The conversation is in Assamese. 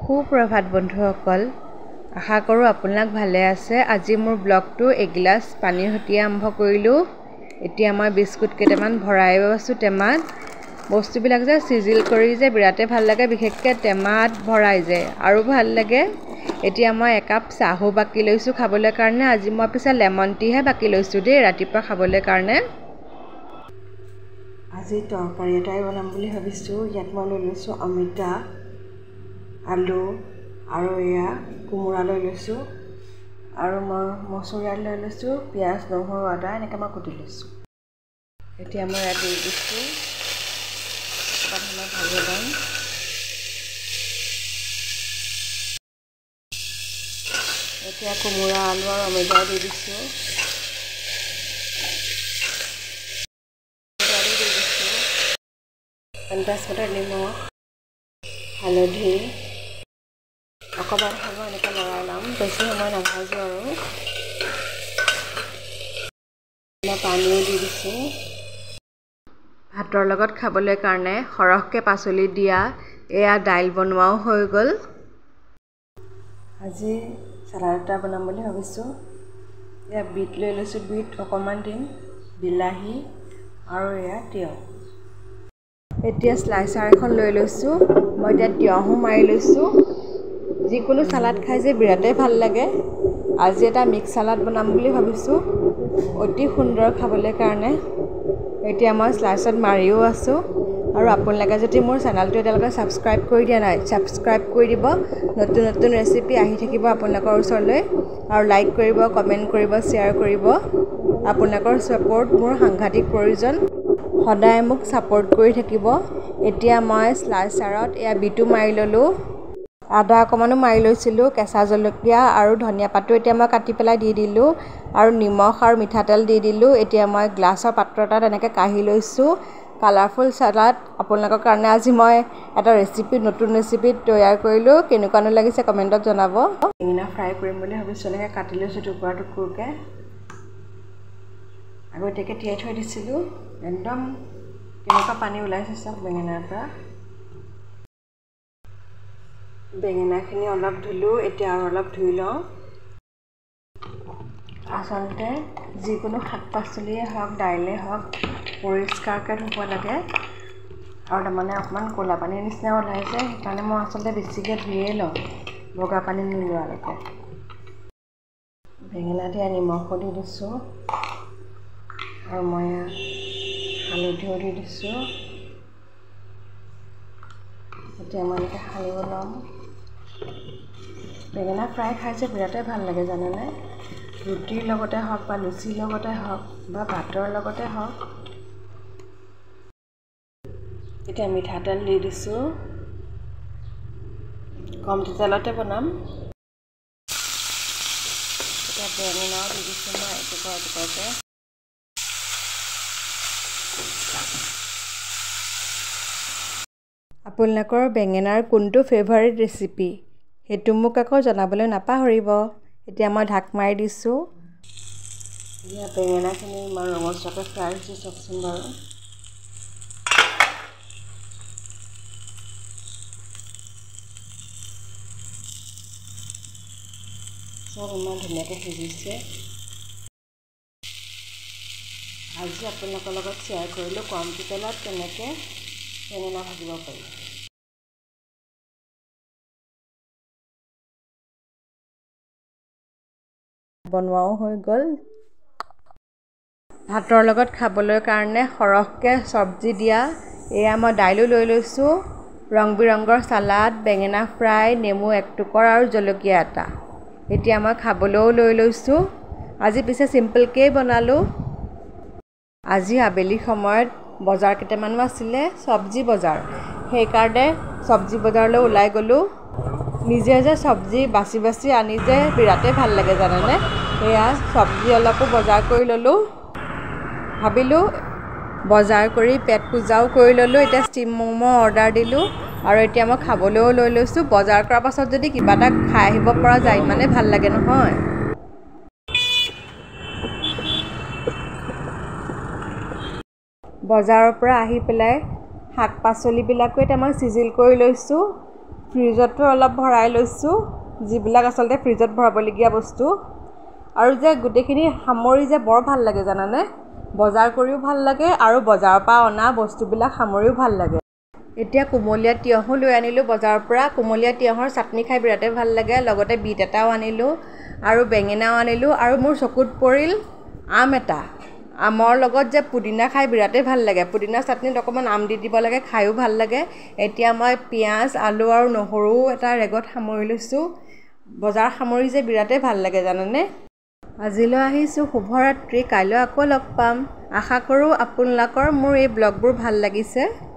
সুপ্ৰভাত বন্ধুসকল আশা কৰো আপোনাক ভালে আছে আজি মোৰ ব্লগটো এগিলাস পানীৰ হতি আৰম্ভ কৰিলো এতিয়া মই বিস্কুট কেটামান ভৰাইব আছো টেমাত বস্তুবিলাক যে সিজিল কৰি যে বিৰাতে ভাল লাগে বিশেষকৈ টেমাত ভৰাই যে আৰু ভাল লাগে এতিয়া মই একাপ চাহো বাকি লৈছো খাবলৈ কাৰণে আজি মই পিছে লেমন টিহে বাকি লৈছো দে ৰাতিপুৱা খাবলৈ কাৰণে আজি তৰকাৰী এটাই বনাম বুলি ভাবিছো ইয়াত মই লৈছো অমিতা আলু আৰু এয়া কুমুৰা লৈ লৈছো আৰু মই মছলা লৈ লৈছো পিয়াজ নহৰু আদা এনেকৈ মই কুটি লৈছো এতিয়া মই ইয়াত দি দিছো প্ৰথমে ভাজি ল'ম এতিয়া কুমুৰা আলু আৰু অমিতা দি দিছো তাৰপিছত নিমখ হালধি অকণমান সময় এনেকৈ লৰাই ল'ম বেছি সময় নাভাজো আৰু মই পানীও দি দিছোঁ ভাতৰ লগত খাবলৈ কাৰণে সৰহকৈ পাচলি দিয়া এয়া দাইল বনোৱাও হৈ গ'ল আজি চালাড এটা বনাম বুলি ভাবিছোঁ এয়া বিট লৈ লৈছোঁ বিট অকণমান দিম বিলাহী আৰু এয়া তিয়ঁহ এতিয়া স্লাইচাৰ এখন লৈ লৈছোঁ মই এতিয়া তিয়ঁহো মাৰি লৈছোঁ যিকোনো সালাড খাই যে বিৰাতে ভাল লাগে আজি এটা মিক্স সালাড বনাম বুলি ভাবিছোঁ অতি সুন্দৰ খাবলৈ কাৰণে এতিয়া মই স্লাইচত মাৰিও আছোঁ আৰু আপোনালোকে যদি মোৰ চেনেলটো এতিয়ালৈকে ছাবস্ক্ৰাইব কৰি দিয়া নাই ছাবস্ক্ৰাইব কৰি দিব নতুন নতুন ৰেচিপি আহি থাকিব আপোনালোকৰ ওচৰলৈ আৰু লাইক কৰিব কমেণ্ট কৰিব শ্বেয়াৰ কৰিব আপোনালোকৰ ছাপোৰ্ট মোৰ সাংঘাতিক প্ৰয়োজন সদায় মোক ছাপোৰ্ট কৰি থাকিব এতিয়া মই স্লাইচাৰত এয়া বিটু মাৰি ল'লোঁ আদা অকমানো মাৰি লৈছিলোঁ কেঁচা জলকীয়া আৰু ধনিয়া পাতো এতিয়া মই কাটি পেলাই দি দিলোঁ আৰু নিমখ আৰু মিঠাতেল দি দিলোঁ এতিয়া মই গ্লাছৰ পাত্ৰ এটাত এনেকৈ কাঢ়ি লৈছোঁ কালাৰফুল চালাড আপোনালোকৰ কাৰণে আজি মই এটা ৰেচিপি নতুন ৰেচিপি তৈয়াৰ কৰিলোঁ কেনেকুৱানো লাগিছে কমেণ্টত জনাব বেঙেনা ফ্ৰাই কৰিম বুলি ভাবিছোঁ এনেকৈ কাটি লৈছোঁ টুকুৰা টুকুৰকৈ আগতীয়াকৈ তিয়াই থৈ দিছিলোঁ একদম কেনেকুৱা পানী ওলাইছে চাওক বেঙেনাৰ পৰা বেঙেনাখিনি অলপ ধুলোঁ এতিয়া আৰু অলপ ধুই লওঁ আচলতে যিকোনো শাক পাচলিয়ে হওক দাইলে হওক পৰিষ্কাৰকৈ ধুব লাগে আৰু তাৰমানে অকণমান ক'লা পানীৰ নিচিনা ওলাইছে সেইকাৰণে মই আচলতে বেছিকৈ ধুয়ে লওঁ বগা পানী নোলোৱালৈকে বেঙেনা দিয়া নিমখো দি দিছোঁ আৰু মই হালধিও দি দিছোঁ এতিয়া মই এনেকৈ সানিব ল'ম বেঙেনা ফ্ৰাই খাই যে বিৰাটেই ভাল লাগে জানেনে ৰুটিৰ লগতে হওক বা লুচিৰ লগতে হওক বা ভাতৰ লগতে হওক এতিয়া মিঠাতেল দি দিছোঁ কমটি তেলতে বনাম এতিয়া বেঙেনাও দি দিছোঁ মই এটুকুৰা এটুকুৰাকৈ আপোনালোকৰ বেঙেনাৰ কোনটো ফেভাৰিট ৰেচিপি সেইটো মোক আকৌ জনাবলৈ নাপাহৰিব এতিয়া মই ঢাক মাৰি দিছোঁ এতিয়া বেঙেনাখিনি ইমান ৰঙচুৱাকৈ ফ্ৰাই হৈছে চাওকচোন বাৰু চব ইমান ধুনীয়াকৈ সিজিছে আজি আপোনালোকৰ লগত শ্বেয়াৰ কৰিলোঁ কমটি তেলত কেনেকৈ বেঙেনা ভাজিব পাৰি বনোৱাও হৈ গ'ল ভাতৰ লগত খাবলৈ কাৰণে সৰহকৈ চব্জি দিয়া এয়া মই দাইলো লৈ লৈছোঁ ৰং বিৰঙৰ চালাড বেঙেনা ফ্ৰাই নেমু এক টুকুৰা আৰু জলকীয়া এটা এতিয়া মই খাবলৈও লৈ লৈছোঁ আজি পিছে চিম্পলকৈ বনালোঁ আজি আবেলি সময়ত বজাৰ কেইটামানো আছিলে চব্জি বজাৰ সেইকাৰণে চব্জি বজাৰলৈ ওলাই গ'লোঁ নিজে যে চব্জি বাছি বাছি আনি যে বিৰাটেই ভাল লাগে জানেনে এয়া চব্জি অলপো বজাৰ কৰি ল'লোঁ ভাবিলোঁ বজাৰ কৰি পেট পূজাও কৰি ল'লোঁ এতিয়া ষ্টিম ম'ম' অৰ্ডাৰ দিলোঁ আৰু এতিয়া মই খাবলৈও লৈ লৈছোঁ বজাৰ কৰাৰ পাছত যদি কিবা এটা খাই আহিব পৰা যায় ইমানেই ভাল লাগে নহয় বজাৰৰ পৰা আহি পেলাই শাক পাচলিবিলাকো এতিয়া মই চিজিল কৰি লৈছোঁ ফ্ৰিজতো অলপ ভৰাই লৈছোঁ, যিবিলাক আচলতে ফ্ৰিজত ভৰাবলগীয়া বস্তু। আৰু যে গোটেইখিনি সামৰি যে বৰ ভাল লাগে জানানে, বজাৰ কৰিও ভাল লাগে আৰু বজাৰৰ পৰা অনা বস্তুবিলাক সামৰিও ভাল লাগে। এতিয়া কোমলীয়া তিয়ঁহো লৈ আনিলোঁ বজাৰৰ পৰা। কোমলীয়া তিয়ঁহৰ চাটনি খাই বিৰাটেই ভাল লাগে। লগতে বিট এটাও আনিলোঁ আৰু বেঙেনাও আনিলোঁ। আৰু মোৰ চকুত পৰিল আম এটা। আমৰ লগত যে পুদিনা খাই বিৰাটেই ভাল লাগে। পুদিনা চাটনিত অকণমান আম দি দিব লাগে, খায়ো ভাল লাগে। এতিয়া মই পিঁয়াজ, আলু আৰু নহৰু এটা ৰেগত সামৰি লৈছোঁ। বজাৰ সামৰি যে বিৰাটেই ভাল লাগে জানানে। আজিলৈ আহিছোঁ, শুভৰাত্ৰি। কাইলৈ আকৌ লগ পাম। আশা কৰোঁ আপোনালোকৰ মোৰ এই ব্লগবোৰ ভাল লাগিছে।